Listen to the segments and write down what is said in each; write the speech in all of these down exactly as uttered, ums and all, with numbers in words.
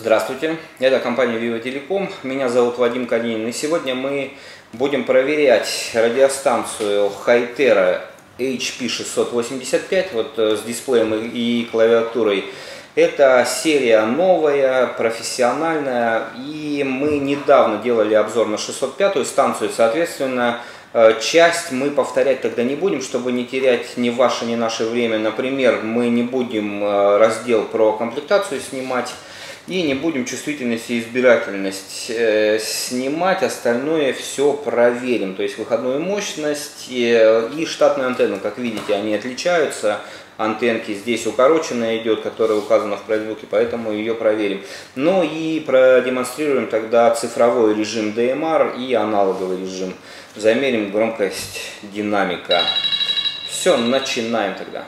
Здравствуйте, это компания Viva Telecom, меня зовут Вадим Калинин, и сегодня мы будем проверять радиостанцию Hytera эйч пи шестьсот восемьдесят пять вот с дисплеем и клавиатурой. Это серия новая, профессиональная, и мы недавно делали обзор на шестьсот пятую станцию, соответственно, часть мы повторять тогда не будем, чтобы не терять ни ваше, ни наше время. Например, мы не будем раздел про комплектацию снимать и не будем чувствительность и избирательность снимать, остальное все проверим. То есть выходную мощность и штатную антенну, как видите, они отличаются. Антенки здесь укороченная идет, которая указана в прайсбуке, поэтому ее проверим. Ну и продемонстрируем тогда цифровой режим ди эм ар и аналоговый режим. Замерим громкость динамика. Все, начинаем тогда.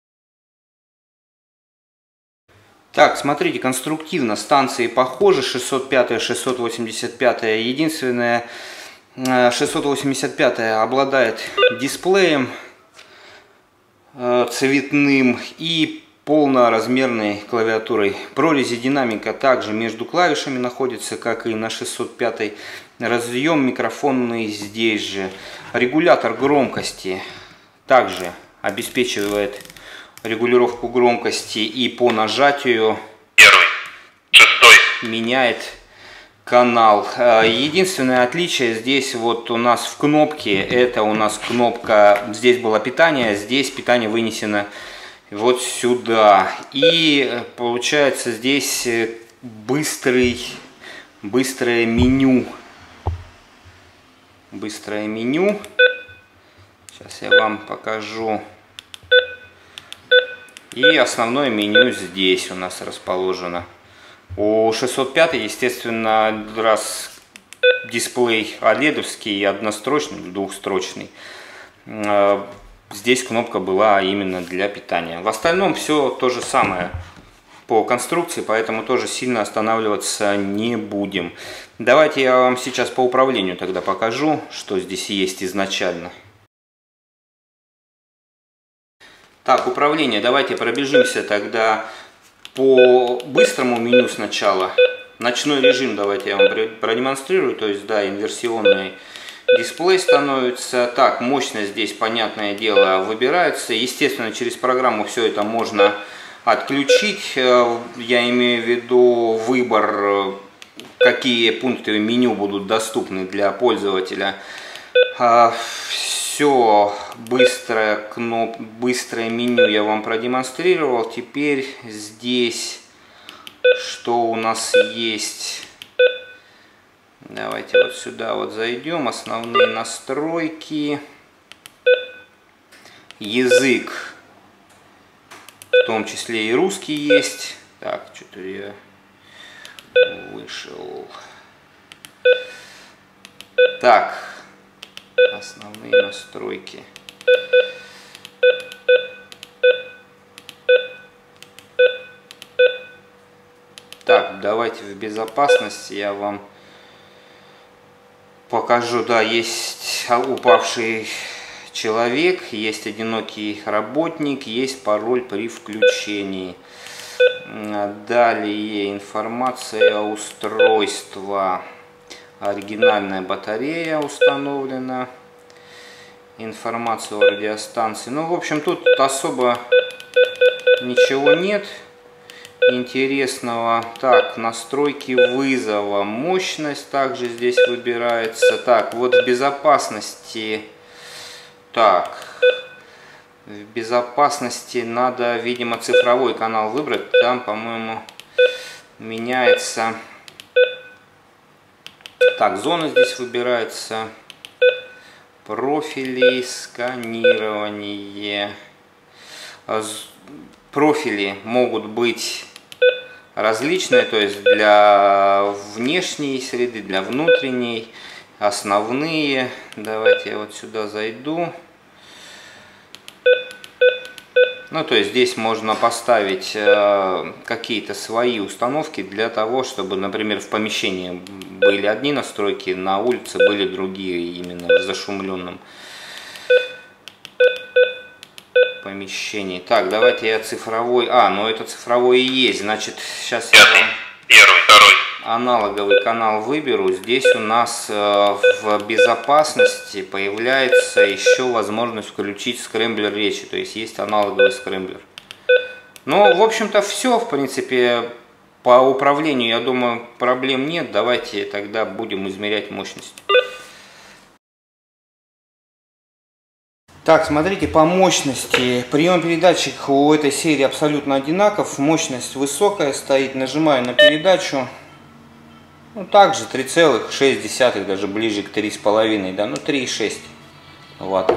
Так, смотрите, конструктивно станции похожи, шестьсот пятая, шестьсот восемьдесят пятая. Единственное, шестьсот восемьдесят пятая обладает дисплеем цветным и полноразмерной клавиатурой. Прорези динамика также между клавишами находится, как и на шестьсот пятой. Разъем микрофонный здесь же. Регулятор громкости также обеспечивает регулировку громкости и по нажатию первый, шестой меняет канал. Единственное отличие здесь вот у нас в кнопке, это у нас кнопка, здесь было питание, здесь питание вынесено вот сюда. И получается здесь быстрый, быстрое меню. Быстрое меню. Сейчас я вам покажу. И основное меню здесь у нас расположено. У шестьсот пятой, естественно, раз дисплей оледовский, однострочный, двухстрочный, здесь кнопка была именно для питания. В остальном все то же самое по конструкции, поэтому тоже сильно останавливаться не будем. Давайте я вам сейчас по управлению тогда покажу, что здесь есть изначально. Так, управление. Давайте пробежимся тогда по быстрому меню сначала. Ночной режим давайте я вам продемонстрирую. То есть, да, инверсионный дисплей становится. Так, мощность здесь, понятное дело, выбирается. Естественно, через программу все это можно отключить. Я имею в виду выбор, какие пункты меню будут доступны для пользователя. Все быстрое, кноп... быстрое меню я вам продемонстрировал. Теперь здесь что у нас есть? Давайте вот сюда вот зайдем. Основные настройки. Язык. В том числе и русский есть. Так, что-то я вышел. Так. Основные настройки. Так, давайте в безопасности я вам покажу. Да, есть упавший человек, есть одинокий работник, есть пароль при включении. Далее информация устройства. Оригинальная батарея установлена. Информацию о радиостанции. Ну, в общем, тут особо ничего нет интересного. Так, настройки вызова. Мощность также здесь выбирается. Так, вот в безопасности. Так, в безопасности надо, видимо, цифровой канал выбрать. Там, по-моему, меняется. Так, зона здесь выбирается. Профили, сканирование. Профили могут быть различные, то есть для внешней среды, для внутренней. Основные. Давайте я вот сюда зайду. Ну, то есть здесь можно поставить э, какие-то свои установки для того, чтобы, например, в помещении были одни настройки, на улице были другие, именно в зашумленном помещении. Так, давайте я цифровой... А, ну это цифровой и есть, значит, сейчас я вам... Первый, второй. аналоговый канал выберу, здесь у нас в безопасности появляется еще возможность включить скрэмблер речи, то есть есть аналоговый скрэмблер. Ну, в общем-то, все, в принципе, по управлению, я думаю, проблем нет. Давайте тогда будем измерять мощность. Так, смотрите, по мощности. Прием-передатчик у этой серии абсолютно одинаков. Мощность высокая стоит. Нажимаю на передачу. Ну, также три целых шесть десятых, даже ближе к три с половиной, да, ну три и шесть ватт.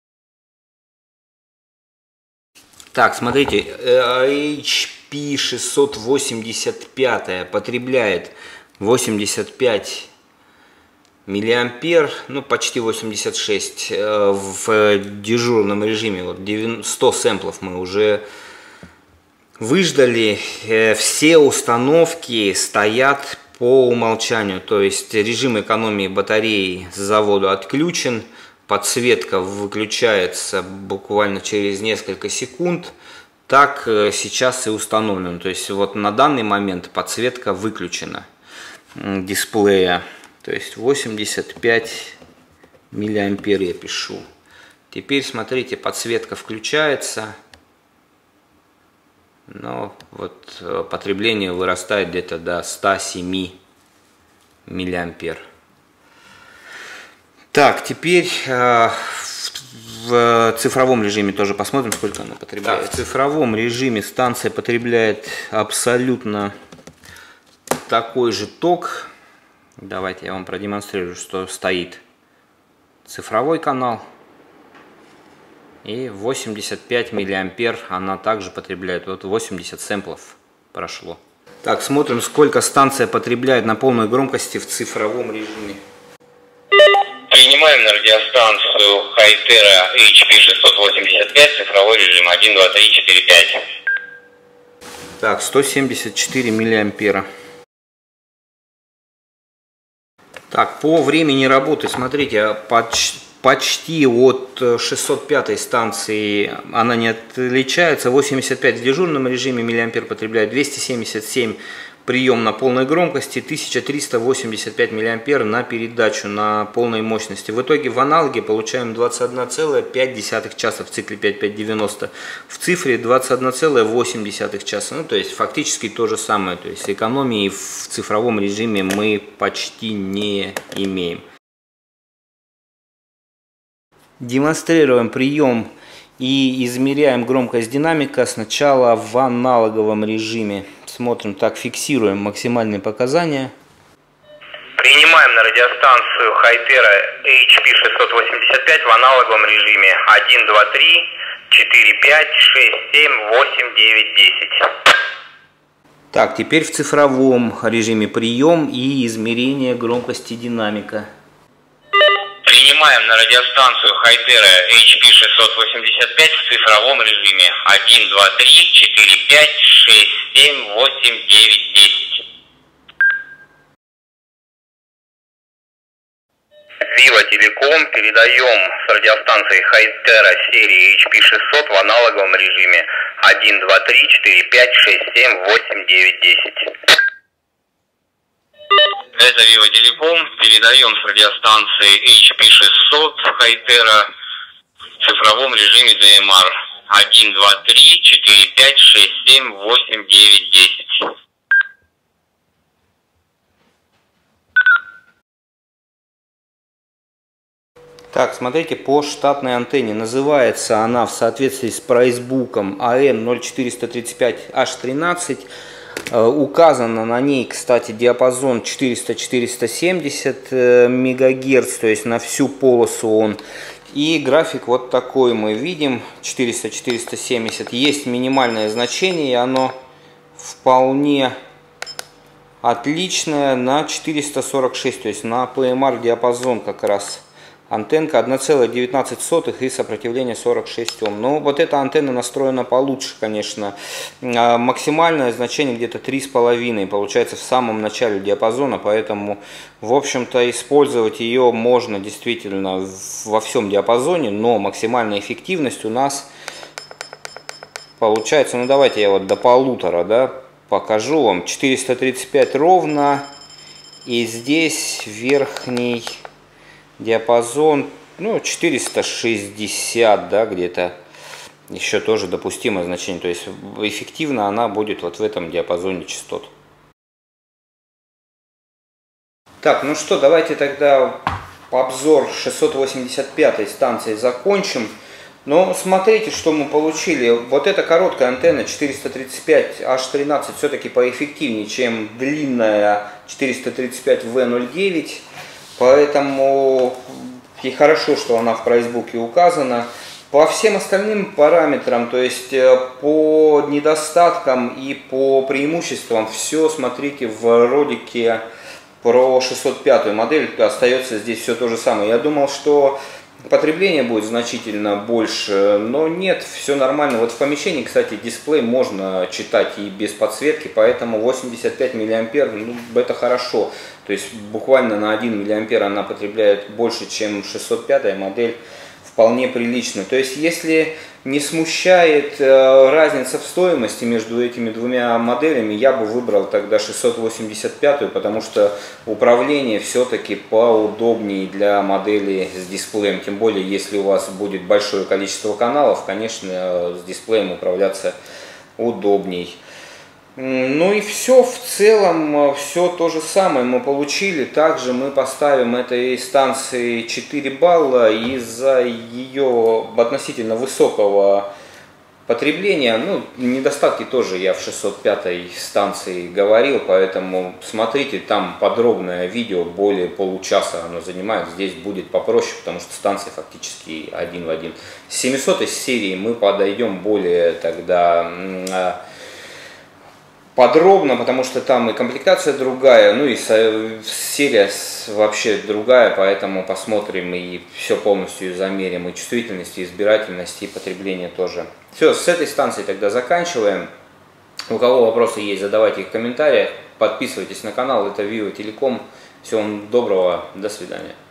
Так, смотрите, эйч пи шестьсот восемьдесят пять потребляет восемьдесят пять миллиампер, ну почти восемьдесят шесть в дежурном режиме. Вот сто сэмплов мы уже выждали. Все установки стоят по умолчанию, то есть режим экономии батареи с завода отключен, подсветка выключается буквально через несколько секунд. Так сейчас и установлено, то есть вот на данный момент подсветка выключена дисплея. То есть восемьдесят пять миллиампер я пишу. Теперь смотрите, подсветка включается. Но вот потребление вырастает где-то до ста семи миллиампер. Так, теперь э, в цифровом режиме тоже посмотрим, сколько она потребляет. Так, в цифровом режиме станция потребляет абсолютно такой же ток. Давайте я вам продемонстрирую, что стоит цифровой канал. И восемьдесят пять миллиампер она также потребляет. Вот восемьдесят сэмплов прошло. Так, смотрим, сколько станция потребляет на полной громкости в цифровом режиме. Принимаем на радиостанцию Хайтера эйч пи шестьсот восемьдесят пять, цифровой режим один, два, три, четыре, пять. Так, сто семьдесят четыре миллиампера. Так, по времени работы, смотрите, почти, почти от шестьсот пятой станции она не отличается. восемьдесят пять в дежурном режиме миллиампер потребляет, двести семьдесят семь прием на полной громкости, тысяча триста восемьдесят пять миллиампер на передачу на полной мощности. В итоге в аналоге получаем двадцать одна целая пять десятых часа в цикле пять тысяч пятьсот девяносто, в цифре двадцать одна целая восемь десятых часа. Ну, то есть фактически то же самое. То есть экономии в цифровом режиме мы почти не имеем. Демонстрируем прием и измеряем громкость динамика сначала в аналоговом режиме. Смотрим, так, фиксируем максимальные показания. Принимаем на радиостанцию Хайтера эйч пи шестьсот восемьдесят пять в аналоговом режиме один, два, три, четыре, пять, шесть, семь, восемь, девять, десять. Так, теперь в цифровом режиме прием и измерение громкости динамика. Принимаем на радиостанцию Хайтера эйч пи шестьсот восемьдесят пять в цифровом режиме один, два, три, четыре, пять, шесть, семь, восемь, девять, десять. Viva Telecom, передаем с радиостанции Хайтера серии эйч пи шестьсот в аналоговом режиме один, два, три, четыре, пять, шесть, семь, восемь, девять, десять. Это Viva Telecom, передаем с радиостанции эйч пи шестьсот Хайтера в цифровом режиме ди эм ар один, два, три, четыре, пять, шесть, семь, восемь, девять, десять. Так, смотрите, по штатной антенне называется она в соответствии с прайсбуком а эн ноль четыреста тридцать пять аш тринадцать. Указано на ней, кстати, диапазон четыреста — четыреста семьдесят мегагерц, то есть на всю полосу он. И график вот такой мы видим, четыреста — четыреста семьдесят. Есть минимальное значение, и оно вполне отличное на четыреста сорок шесть, то есть на пи эм ар диапазон как раз. Антенка одна целая девятнадцать сотых и сопротивление сорок шесть Ом. Но вот эта антенна настроена получше, конечно. Максимальное значение где-то три с половиной, получается в самом начале диапазона, поэтому, в общем-то, использовать ее можно действительно во всем диапазоне, но максимальная эффективность у нас получается, ну давайте я вот до полутора, да, покажу вам. четыреста тридцать пять ровно, И здесь верхний диапазон, ну, четыреста шестьдесят, да, где-то. Еще тоже допустимое значение. То есть эффективно она будет вот в этом диапазоне частот. Так, ну что, давайте тогда обзор шестьсот восемьдесят пятой станции закончим. Но смотрите, что мы получили. Вот эта короткая антенна четыреста тридцать пять аш тринадцать все-таки поэффективнее, чем длинная четыреста тридцать пять вэ ноль девять. Поэтому и хорошо, что она в прайсбуке указана. По всем остальным параметрам, то есть по недостаткам и по преимуществам, все смотрите в ролике про шестьсот пятую модель, остается здесь все то же самое. Я думал, что потребление будет значительно больше, но нет, все нормально. Вот в помещении, кстати, дисплей можно читать и без подсветки, поэтому восемьдесят пять миллиампер, ну, это хорошо. То есть буквально на один миллиампер она потребляет больше, чем шестьсот пятая модель. Вполне прилично. То есть, если не смущает э, разница в стоимости между этими двумя моделями, я бы выбрал тогда шестьсот восемьдесят пятую, потому что управление все-таки поудобнее для модели с дисплеем. Тем более, если у вас будет большое количество каналов, конечно, с дисплеем управляться удобней. Ну и все, в целом, все то же самое мы получили. Также мы поставим этой станции четыре балла из-за ее относительно высокого потребления. Ну, недостатки тоже я в шестьсот пятой станции говорил, поэтому смотрите, там подробное видео, более получаса оно занимает. Здесь будет попроще, потому что станция фактически один в один. С семисотой серии мы подойдем более тогда подробно, потому что там и комплектация другая, ну и серия вообще другая, поэтому посмотрим и все полностью замерим, и чувствительность, и избирательность, и потребление тоже. Все, с этой станции тогда заканчиваем. У кого вопросы есть, задавайте их в комментариях, подписывайтесь на канал, это Vivo Telecom. Всего вам доброго, до свидания.